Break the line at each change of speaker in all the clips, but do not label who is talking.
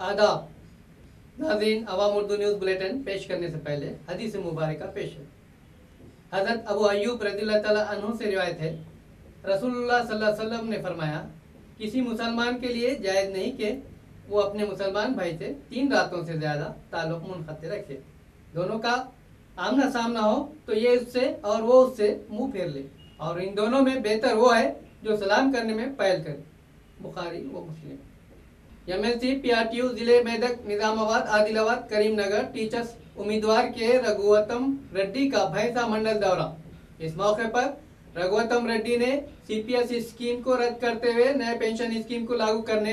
आदाब नाज़रीन, अवाम Urdu news bulletin पेश करने से पहले हदीस मुबारक पेश है। हज़रत अबू अय्यूब रज़ियल्लाहु तआला अन्हु से रिवायत है, रसूलुल्लाह सल्लल्लाहु अलैहि वसल्लम ने फरमाया, किसी मुसलमान के लिए जायज़ नहीं कि वो अपने मुसलमान भाई से 3 रातों से ज़्यादा ताल्लुक़ मुनक़ते रखे। दोनों का आमना सामना हो तो ये उससे और वो उससे मुँह फेर ले, और इन दोनों में बेहतर वो है जो सलाम करने में पहल करे। बुखारी व मुस्लिम। एमएलसी पीआरटीयू जिले मेदक, निजामाबाद, आदिलाबाद, करीमनगर टीचर्स उम्मीदवार के रघुवतम रेड्डी का भैंसा मंडल दौरा। इस मौके पर रघुवतम रेड्डी ने सीपीएस स्कीम को रद्द करते हुए नए पेंशन स्कीम को लागू करने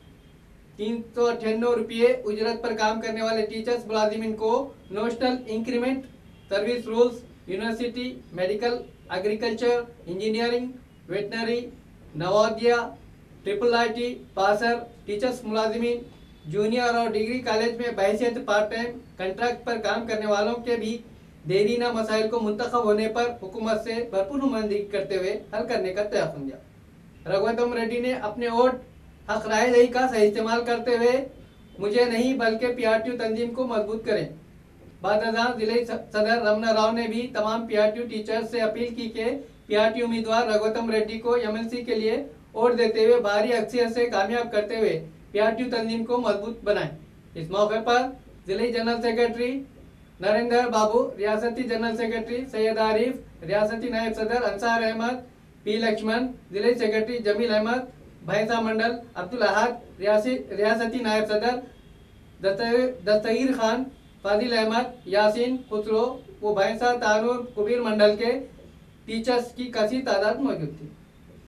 398 रुपये उजरत पर काम करने वाले टीचर्स मुलाजिमीन को notional increment, service rules, university, medical, agriculture, engineering, veterinary, Navodaya, IIIT पासर टीचर्स मुलाजिमीन, जूनियर और डिग्री कॉलेज में बहैसियत पार्ट टाइम कंट्रैक्ट पर काम करने वालों के भी देरीना मसाइल को मुंतखब होने पर हुकूमत से भरपूर नुमाइंदगी करते हुए हल करने का तयक़ुन दिया। रघुवतम रेड्डी ने अपने वोट हक राय दही का सही इस्तेमाल करते हुए मुझे नहीं बल्कि पीआरटीयू तंजीम को मजबूत करें। बादशाह जिले सदर रमना राव ने भी तमाम पीआरटीयू टीचर्स से अपील की कि पीआरटीयू उम्मीदवार रघुवतम रेड्डी को एमएलसी के लिए वोट देते हुए भारी अक्सरियत से कामयाब करते हुए पीआरटीयू तंजीम को मजबूत बनाएं। इस मौके पर जिले जनरल सेक्रेटरी नरेंद्र बाबू, रियासती जनरल सेक्रेटरी सैयद आरिफ, रियासती नायब सदर अंसार अहमद, पी लक्ष्मण, जिले सेक्रेटरी जमील अहमद, भैंसा मंडल अब्दुल अहद, रियासती नायब सदर दस्तगीर खान, फाजिल अहमद, यासीन खुसरो व भैंसा तानूर कुबीर मंडल के टीचर्स की कसी तादाद मौजूद थी।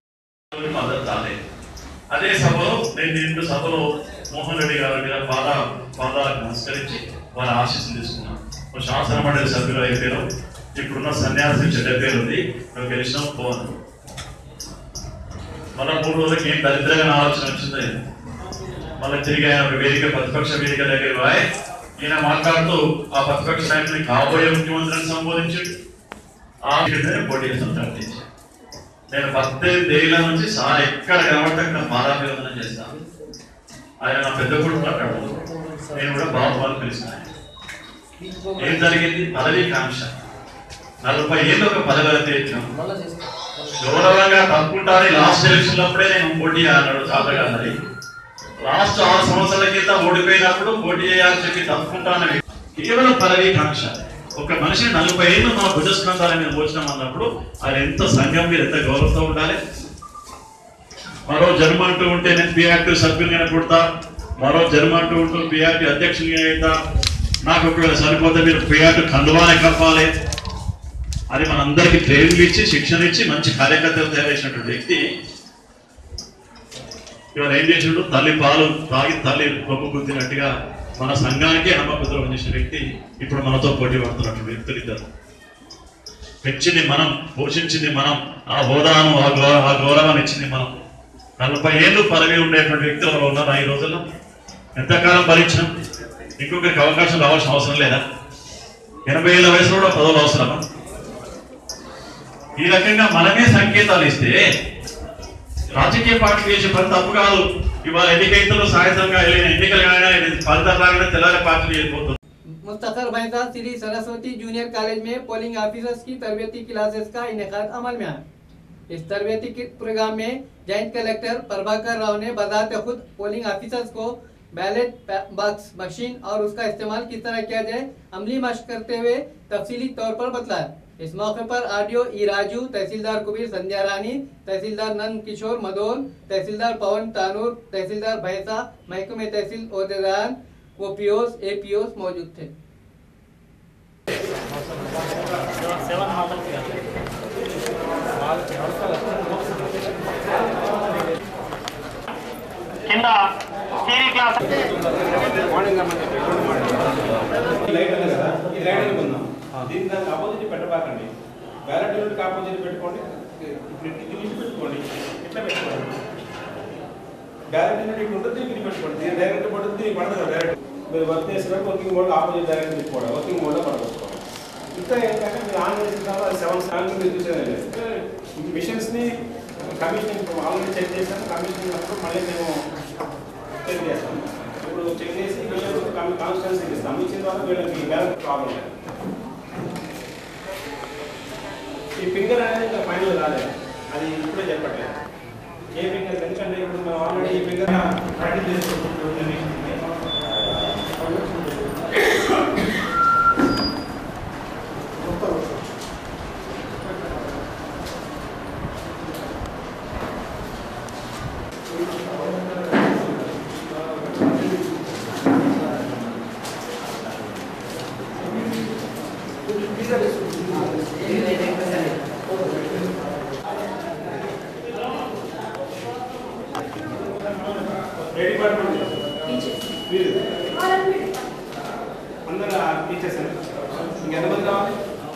అదే సభలో నేను సభలో మోహన్ రెడ్డి గారి మీద పాదాలకు నమస్కరించి వారి ఆశీస్సులు తీసుకున్నాను. శాసన మండలి సభ్యులు అయిపోయారు. ఇప్పుడున్న సన్యాసి చెడ్డ పేరు ఉంది, మేము గెలిచినాం పోను. మళ్ళా 3 రోజులకి ఏం దరిద్రంగా ఆలోచన వచ్చింది. మళ్ళీ తిరిగి ఆయన వేదిక ప్రతిపక్ష వేదిక దగ్గర పోయి ఈయన మాట్లాడుతూ ఆ ప్రతిపక్ష నాయకుడిని కాబోయే ముఖ్యమంత్రిని సంబోధించి ఆ పోటీ చేస్తాం ప్రకటించారు. నేను 18 ఏళ్ల నుంచి సార్ ఎక్కడ కనబడటం పాదాభివందనం చేస్తాను. ఆయన నా పెద్ద కొడుకు మాట్లాడు, నేను కూడా బాబు అని పిలుస్తున్నాను. ఏం జరిగింది? పదవీ కాంక్ష. 40 ఏళ్ళు ఒక పదవి ఎత్తినాం. గౌరవంగా తప్పుకుంటారని లాస్ట్ ఎలక్షన్ అప్పుడే నేను పోటీ అన్నాడు చాతగారి. లాస్ట్ 6 సంవత్సరాల కింద ఓడిపోయినప్పుడు పోటీ చేయాలని చెప్పి తప్పుకుంటానని కేవలం పదవీ కాంక్ష. ఒక మనిషి 40 ఏళ్ళు మన భుజస్కంధాల మీద మోచడం అన్నప్పుడు ఆయన ఎంత సంఘం మీద ఎంత గౌరవంతో ఉండాలి. మరో జన్మ అంటూ ఉంటే నేను పీఆర్టీ సభ్యునిగా పుడతా, మరో జన్మ అంటూ ఉంటూ పీఆర్టీ అధ్యక్షునిగా అవుతా, నాకు ఒకవేళ సరిపోతే మీరు పీఆర్టీ కండువానే కప్పాలి అని మనందరికీ ట్రైనింగ్ ఇచ్చి శిక్షణ ఇచ్చి మంచి కార్యకర్తలు తయారు చేసినటువంటి వ్యక్తి ఇవాళ ఏం చేసినట్టు తల్లి పాలు తాగి తల్లి గొప్ప గుద్దినట్టుగా మన సంఘానికే నమ్మకద్రోహం చేసిన వ్యక్తి ఇప్పుడు మనతో పోటీ పడుతున్నటువంటి వ్యక్తులు ఇద్దరు. పెంచింది మనం, పోషించింది మనం, ఆ హోదాను ఆ గౌరవాన్ని ఇచ్చింది మనం. 40 ఏళ్ళు పదవి ఉండేటువంటి వ్యక్తులు ఎవరు ఉన్నారు ఈ రోజుల్లో? ఎంతకాలం భరించినాం? ఇంకొకరికి అవకాశం రావాల్సిన అవసరం లేదా? 80 ఏళ్ళ వయసులో కూడా పదవులు అవసరమా? ఈ రకంగా మనమే సంకేతాలు ఇస్తే రాజకీయ పార్టీలు చేసే పని తప్పు కాదు. ఇవాళ ఎన్నికలు సాయంత్రంగా ఎన్నికలు ఫలితాలు రాగానే తెల్లారి పార్టీలు వెళ్ళిపోతుంది.
मुस्तखर भैंसा श्री सरस्वती जूनियर कॉलेज में पोलिंग ऑफिसर्स की तरबियती क्लासेस का इनेकाद अमल में आया। इस तरबियती प्रोग्राम में जॉइंट कलेक्टर प्रभाकर राव ने बजाते खुद पोलिंग ऑफिसर्स को बैलेट बॉक्स मशीन और उसका इस्तेमाल किस तरह किया जाए अमली मशक करते हुए तफसीली तौर पर बतलाया। इस मौके पर आरडीओ ई राजू, तहसीलदार कुबीर संध्या रानी, तहसीलदार नंद किशोर मदोल, तहसीलदार पवन तानूर, तहसीलदार भैंसा, महकमे तहसील ओहदेदार वो पीओस एपीओस मौजूद थे।
దీనికి దానికి ఆపోజిట్ పెట్టబాకండి. బ్యాలెట్ యూనిట్కి ఆపోజిట్ పెట్టుకోండి. ఇప్పుడు పెట్టుకోండి, ఇట్లా పెట్టుకోండి. బ్యాలెట్ యూనిట్ ఇక్కడ ఉంటుంది, ఇది పెట్టుకోండి. దీని డైరెక్ట్ పడుతుంది, దీనికి పడదు కదా డైరెక్ట్. మీరు వర్క్ చేసినప్పుడు వర్కింగ్ మోడ్లో ఆపోజిట్ డైరెక్ట్ పెట్టుకోవడం, వర్కింగ్ మోడ్లో పడగొట్టుకోవాలి. ఇంకా ఏంటంటే మీరు ఆన్ చేసిన తర్వాత 7 సాంగ్స్ మీరు చూసేది మిషన్స్ని కమిషనింగ్ ఆల్రెడీ చెక్ చేసాము. కమిషనింగ్ అప్పుడు మళ్ళీ మేము చెక్ చేస్తాము. ఇప్పుడు చెక్ చేసి వీళ్ళకి కాన్స్టెన్సీ ఇస్తాము. ఇచ్చిన తర్వాత వీళ్ళకి బ్యాలెన్స్ ప్రాబ్లం లేదు. ఈ ఫింగర్ అనేది ఇంకా ఫైనల్ రాలేదు, అది ఇప్పుడే చెప్పట్లేదు ఏ ఫింగర్. ఎందుకంటే ఇప్పుడు మేము ఆల్రెడీ ఈ ఫింగర్ ప్రాక్టీస్ చేసుకుంటున్నాం. అందరూ టీచర్స్ ఇంకెంతమంది కావాలి?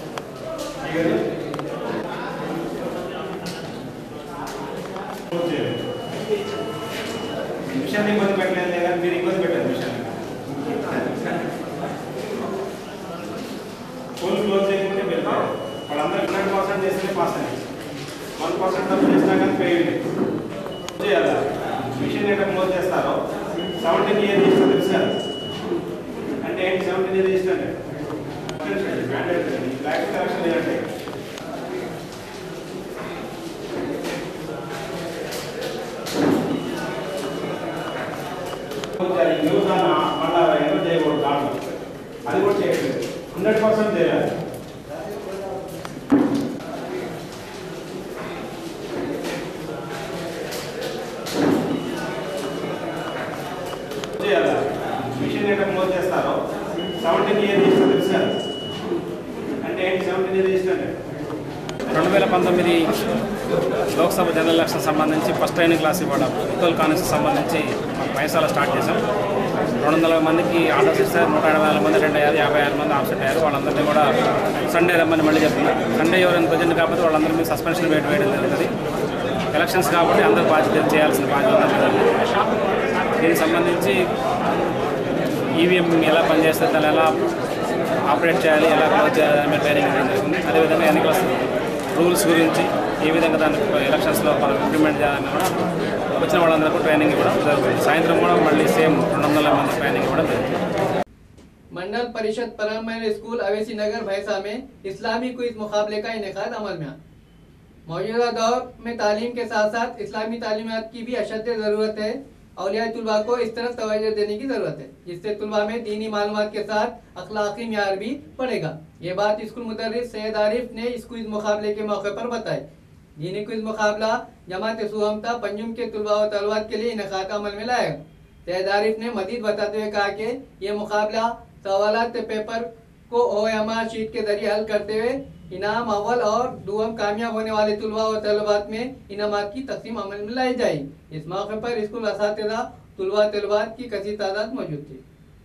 మిషన్ ఇబ్బంది పెట్టలేదు లేదా మీరు ఇబ్బంది పెట్టారు మిషన్ స్కూల్ క్లోజ్ చేయకుంటే వెళ్తారు. వాళ్ళందరూ 100% చేస్తేనే పాస్ అయ్యి 1% తప్పు చేసినా కానీ ఫెయిల్ చేయాలి. మిషన్ ఎట్లా క్లోజ్ చేస్తారో 17 ఇయర్ చేస్తారు తెలుసు అంటే ఏంటి? 17 ఇయర్ చేసినట్టే బ్లాక్ కరెక్షన్ లేదంటే మళ్ళా ఎంటర్ చేయకూడదు దాంట్లో, అది కూడా చేయట్లేదు. 100% చేయాలి. మిషన్ ఎట్లా క్లోజ్ చేస్తారో 17 ఇయర్ చేస్తారు తెలుసు అంటే ఏంటి? 17 ఇయర్ చేసినట్టే
2019 లోక్సభ జనరల్ ఎలక్షన్ సంబంధించి ఫస్ట్ ట్రైనింగ్ క్లాస్ ఇవ్వడం ఉత్తల్ కాన్స్టిట్యూన్సీ సంబంధించి పైసాలో స్టార్ట్ చేశాం. 200 మందికి ఆర్డర్స్ ఇస్తారు. 184 మంది అటెండ్ అయ్యారు, 56 మంది ఆబ్సెంట్ అయ్యారు. వాళ్ళందరినీ కూడా సండే రమ్మని మళ్ళీ చెప్తున్నారు. సండే ఎవరైనా ప్రజెంట్ కాబట్టి వాళ్ళందరి మీద సస్పెన్షన్ వేయడం జరుగుతుంది. ఎలక్షన్స్ కాబట్టి అందరూ బాధ్యత చేయాల్సిన బాధ్యత ఉంటుంది. దీనికి సంబంధించి ఈవీఎం ఎలా పనిచేస్తుంది, దాన్ని ఎలా ఆపరేట్ చేయాలి, ఎలా క్లోజ్ చేయాలి అనే ట్రైనింగ్ ఇవ్వడం జరుగుతుంది. అదేవిధంగా ఎన్నికల రూల్స్ గురించి ఏ విధంగా దాన్ని ఎలక్షన్స్లో మనం ఇంప్లిమెంట్ చేయాలని కూడా వచ్చిన వాళ్ళందరికీ ట్రైనింగ్ ఇవ్వడం జరుగుతుంది. సాయంత్రం కూడా మళ్ళీ సేమ్ 200 మంది ట్రైనింగ్ ఇవ్వడం జరుగుతుంది.
मंडल परिषद प्राइमरी स्कूल अवेसी नगर भैंसा में इस्लामी क्विज मुकाबले का इनेकाद अमल में। मौजूदा दौर में तालीम के साथ साथ इस्लामी तालीमात की भी अशद ज़रूरत है। औलिया तुलबा को इस तरफ तवज्जो देने की ज़रूरत है जिससे तुलबा में दीनी मालूमात के साथ अखलाकी म्यार भी बढ़ेगा। ये बात स्कूल मुदर्रिस सैयद आरिफ ने इस क्विज मुकाबले के मौके पर बताई। दीनी क्विज मुकाबला जमात सुहमता पंजुम के तुलबा व तलवात के लिए इनेकाद अमल में लाएगा। सैयद आरिफ ने मजीद बताते हुए कहा कि ये मुकाबला सवालात पेपर को OMR शीट के जरिए हल करते हुए इनाम अव्वल और दुआम कामयाब होने वाले तुलबा व तलबात में इनामात की तकसीम अमल में लाई जाएगी। इस मौके पर स्कूल असातिज़ा तुलबा तलबात की कसीर तादाद मौजूद थी।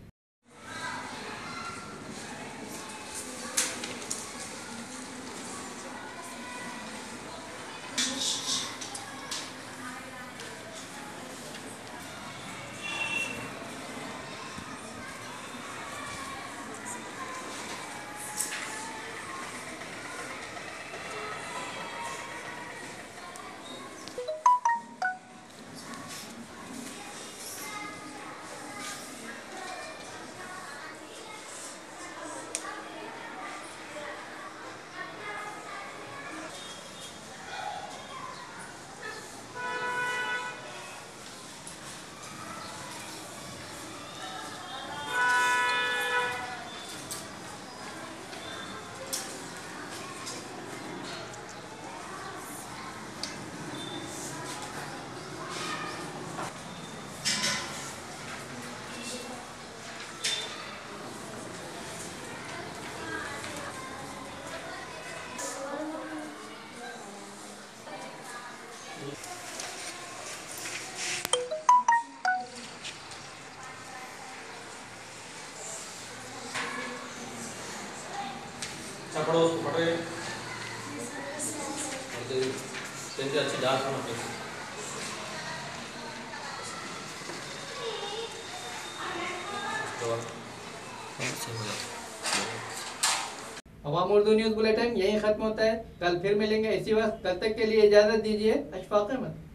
पढ़ो पढ़े अच्छी डांस
अवाम उर्दू न्यूज़ बुलेटिन यहीं ख़त्म होता है। कल फिर मिलेंगे इसी वक्त, तब तक के लिए इजाज़त दीजिए। अशफाक अहमद।